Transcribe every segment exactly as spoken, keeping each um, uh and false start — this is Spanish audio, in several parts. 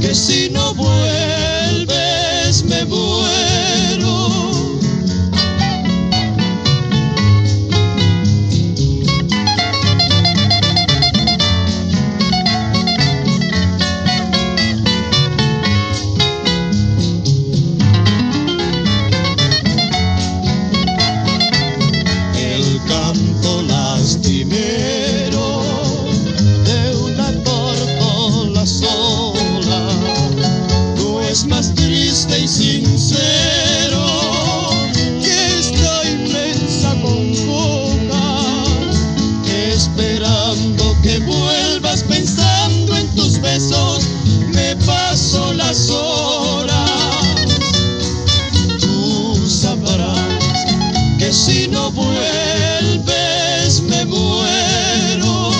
que si no vuelves me muero. El canto lastimero de una tórtola sola no es más triste y sincero que esta inmensa congoja, esperando que vuelvas pensando en tus besos. Me paso las horas, tú sabrás que si no vuelves me muero.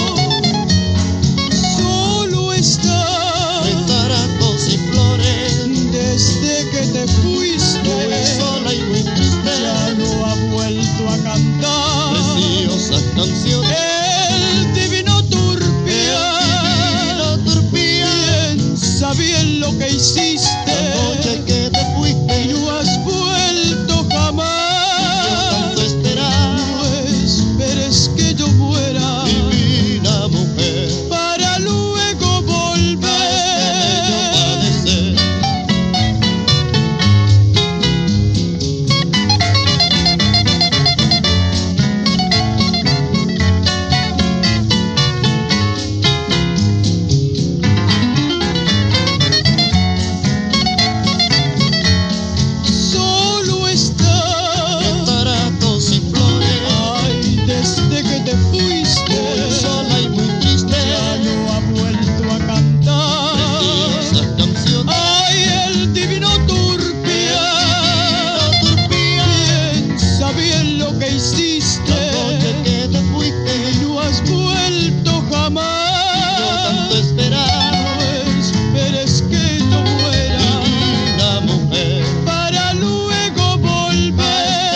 Solo está retaratos y flores desde que te fuiste, muy sola y muy triste, ya no ha vuelto a cantar preciosas canciones. El divino Turpia, el divino Turpia, piensa bien lo que hiciste la noche que te fuiste y no has vuelto jamás. Yo tanto esperar, no esperes que yo muera, divina mujer, para luego volver. Solo está retaratos y flores, ay, desde que te fuiste, muy sola y muy triste, ya no ha vuelto a cantar preciosas canciones. Ay, el divino Turpia, el divino Turpia, piensa bien lo que hiciste la noche que te fuiste y no has vuelto jamás. Yo tanto esperar, no esperes que yo muera, divina mujer, para luego volver.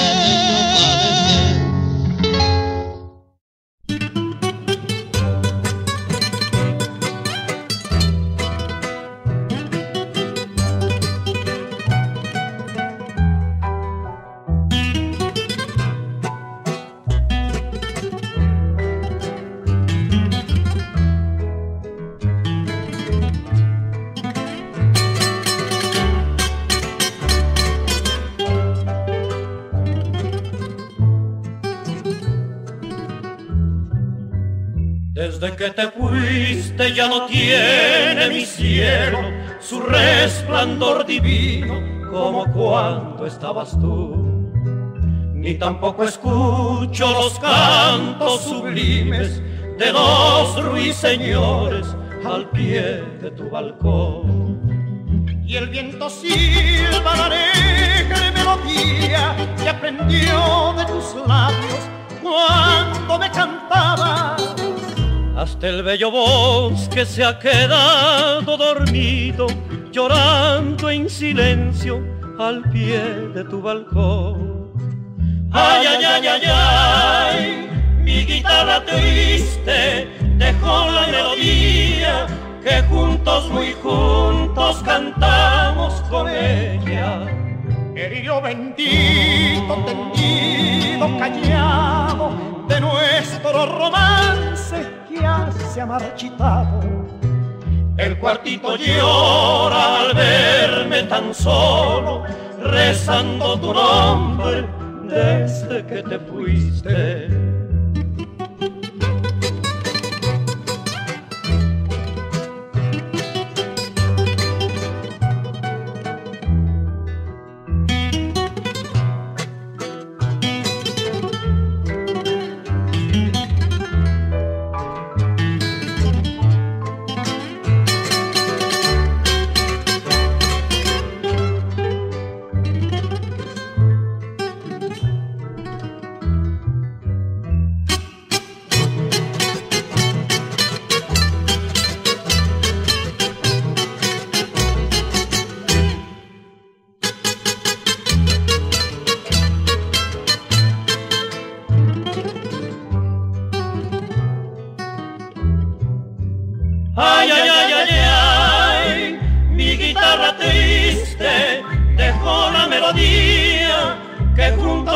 Desde que te fuiste ya no tiene mi cielo su resplandor divino como cuando estabas tú, ni tampoco escucho los cantos sublimes de los ruiseñores al pie de tu balcón. Y el viento silba la alegre melodía que aprendió de tus labios cuando me cantabas. Hasta el bello bosque se ha quedado dormido, llorando en silencio al pie de tu balcón. Ay, ay, ay, ay, ay, mi guitarra triste dejó la melodía que juntos, muy juntos cantamos con ella. El hilo bendito, tendido, callado de nuestro romance que ya se ha marchitado. El cuartito llora al verme tan solo, rezando tu nombre desde que te fuiste.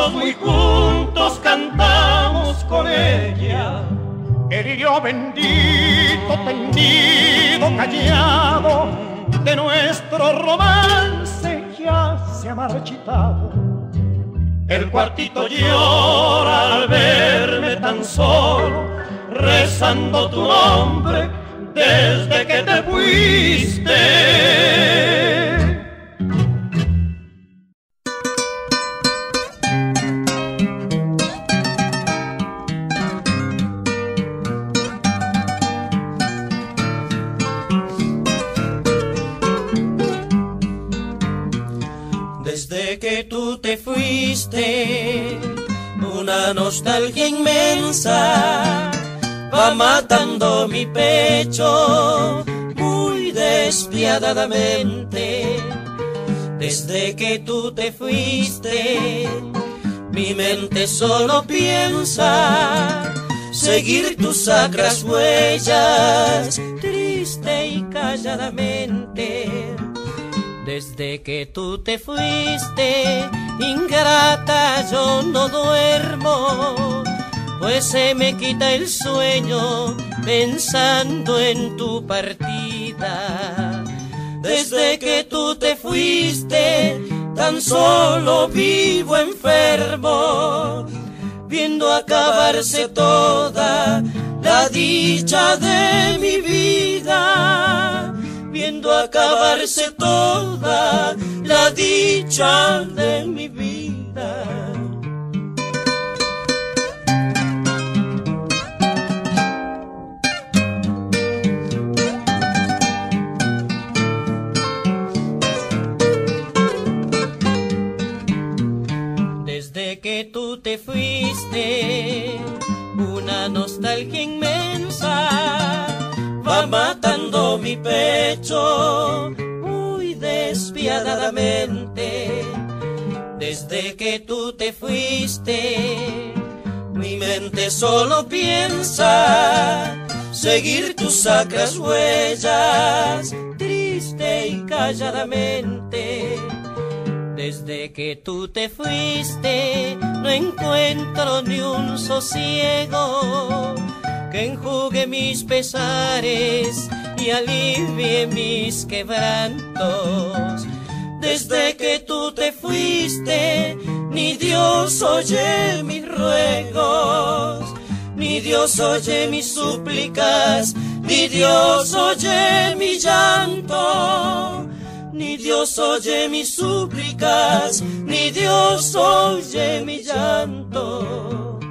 dos muy juntos cantamos con ella. El hilo bendito, tendido, callado, de nuestro romance ya se ha marchitado. El cuartito llora al verme tan solo, rezando tu nombre desde que te fuiste. Desde que tú te fuiste, una nostalgia inmensa va matando mi pecho muy despiadadamente. Desde que tú te fuiste, mi mente solo piensa seguir tus sacras huellas, triste y calladamente. Desde que tú te fuiste, ingrata, yo no duermo, pues se me quita el sueño pensando en tu partida. Desde que tú te fuiste, tan solo vivo enfermo, viendo acabarse toda la dicha de mi vida, viendo acabarse toda la dicha de mi vida. Desde que tú te fuiste, una nostalgia inmensa va matando mi pecho muy despiadadamente. Desde que tú te fuiste, mi mente solo piensa seguir tus sacras huellas, triste y calladamente. Desde que tú te fuiste, no encuentro ni un sosiego que enjugue mis pesares y alivie mis quebrantos. Desde que tú te fuiste, ni Dios oye mis ruegos, ni Dios oye mis súplicas, ni Dios oye mi llanto, ni Dios oye mis súplicas, ni Dios oye mi llanto.